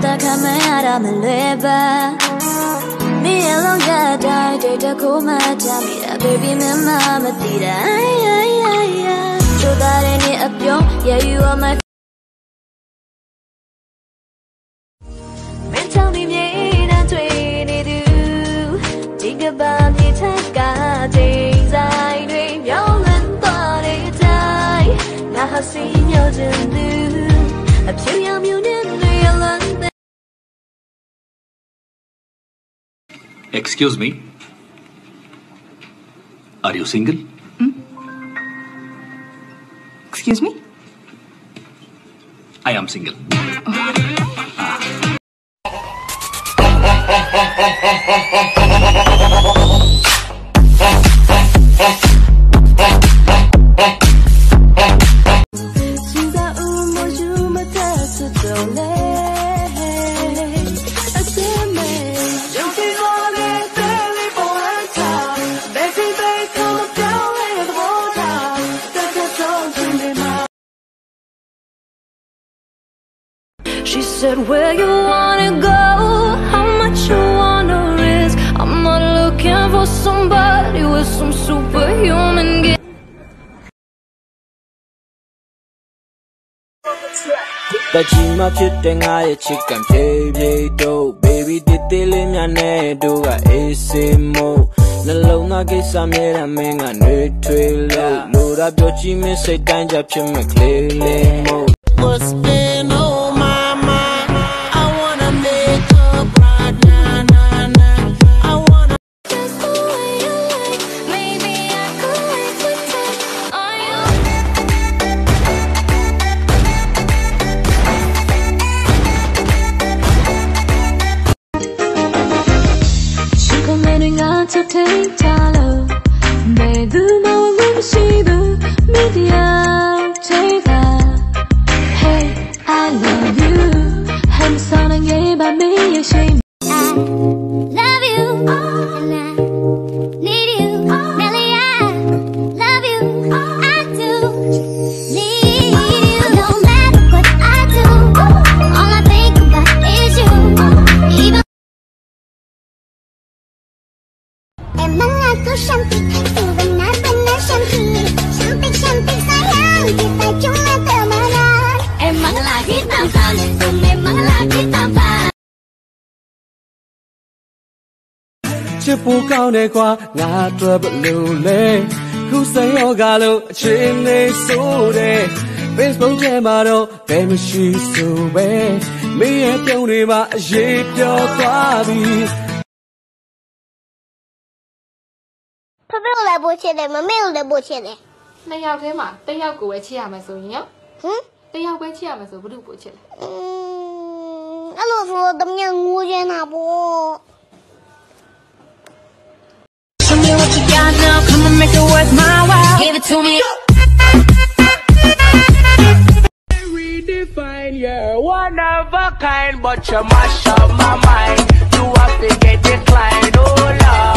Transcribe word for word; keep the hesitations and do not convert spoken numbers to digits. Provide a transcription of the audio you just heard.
come out of my liver. Me alone, yeah, die, date a cool matter. Me, a baby, my mama, did I? So that any up your, yeah, you are my. Tell me, yeah, twenty do. Think about the time, days I dream, young and body die. Now, I've seen your do. A few young union, real and. Excuse me. Are you single? Hmm? Excuse me? I am single. Oh. She said, where you wanna go, how much you wanna risk. I'm not looking for somebody with some superhuman gift. But you ma fit the I chicken play play do baby did the limia do a AC mo na low na get some yet men a new trail load up your chimney say danger chim clearly mo what's been oh mama I wanna make up right now nah, nah. I wanna just the way you like, maybe I could wait to touch on you. Committing on to take time, made the moment see the media take that. Hey, I love you. I'm sorry, yeah, but me, you shame. I love you, and I need you. Really, I love you. I do need you. No matter what I do, all I think about is you. Even Emang aku cantik, ku benar-benar cantik. Cantik-cantik sayang, kita cuma temenan. emang lagi tampan, ku memang lagi tampan. Chipu cao ne qua ngã tua bự lưu lê khu say ho gà lô chim ne su de Facebook che mà đâu bé mà suy su bé mấy em tiêu ne mà dễ tiêu quá đi ဖဖေကိုလည်းပို့ချစ်တယ်မမေကိုလည်းပို့ချစ်တယ်နှစ်ယောက်ထဲမှာတစ်ယောက်ကိုပဲချစ်ရမယ်ဆိုရင်ရောဟမ်တစ်ယောက်ပဲချစ်ရမယ်ဆိုဘယ်သူကိုချစ်လဲอืมအဲ့လိုဆိုတော့တမန်ငိုချင်တာပေါ့ Show me what you got now, come on make it worth my while. Give it to me. Redefine, yeah, one of a kind, but you mash up my mind. You have to get declined, oh Lord.